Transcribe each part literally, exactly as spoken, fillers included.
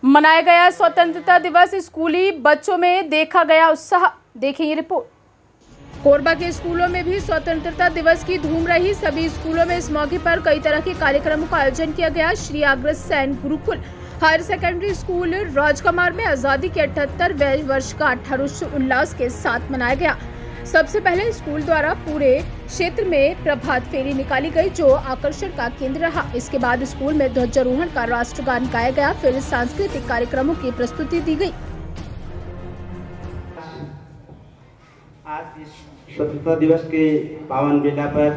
मनाया गया स्वतंत्रता दिवस। स्कूली बच्चों में देखा गया उत्साह। देखिए ये रिपोर्ट। कोरबा के स्कूलों में भी स्वतंत्रता दिवस की धूम रही। सभी स्कूलों में इस मौके पर कई तरह के कार्यक्रमों का आयोजन किया गया। Shri Agrasen Gurukul higher secondary school Rajkumar में आजादी के अठहत्तरवें वर्ष का हर्ष उल्लास के साथ मनाया गया। सबसे पहले स्कूल द्वारा पूरे क्षेत्र में प्रभात फेरी निकाली गई, जो आकर्षण का केंद्र रहा। इसके बाद स्कूल में ध्वजारोहण का राष्ट्रगान गाया गया, फिर सांस्कृतिक कार्यक्रमों की प्रस्तुति दी गई। आज इस स्वतंत्रता दिवस के पावन बेला पर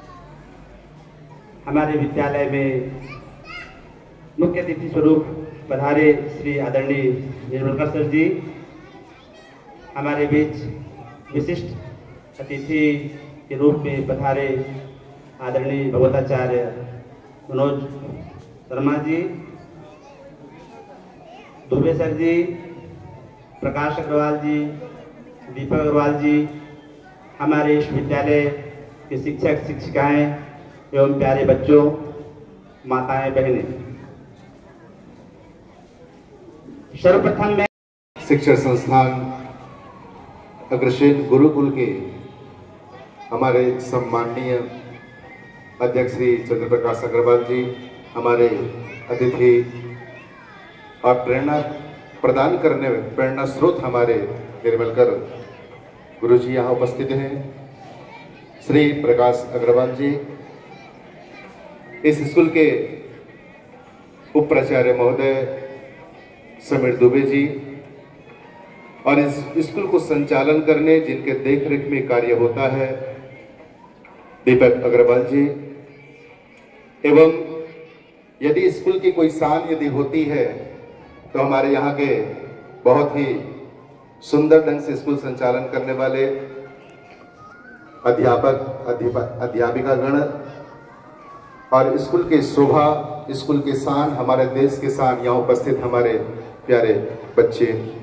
हमारे विद्यालय में मुख्य अतिथि स्वरूप पधारे श्री आदरणीय निर्मलकर सर जी, हमारे बीच विशिष्ट अतिथि के रूप में पधारे आदरणीय भगवताचार्य मनोज शर्मा जी, दुबे सर जी, प्रकाश अग्रवाल जी, दीपक अग्रवाल जी, हमारे इस विद्यालय के शिक्षक शिक्षिकाएं एवं प्यारे बच्चों, माताएं बहनें, सर्वप्रथम मैं शिक्षा संस्थान अग्रसेन गुरुकुल के हमारे सम्माननीय अध्यक्ष श्री चंद्र प्रकाश अग्रवाल जी, हमारे अतिथि और प्रेरणा प्रदान करने में प्रेरणा स्रोत हमारे निर्मलकर गुरु जी यहाँ उपस्थित हैं, श्री प्रकाश अग्रवाल जी, इस स्कूल के उप प्राचार्य महोदय समीर दुबे जी, और इस स्कूल को संचालन करने जिनके देखरेख में कार्य होता है दीपक अग्रवाल जी, एवं यदि स्कूल की कोई शान यदि होती है तो हमारे यहाँ के बहुत ही सुंदर ढंग से स्कूल संचालन करने वाले अध्यापक अध्यापिका गण और स्कूल के शोभा, स्कूल के शान, हमारे देश के शान, यहाँ उपस्थित हमारे प्यारे बच्चे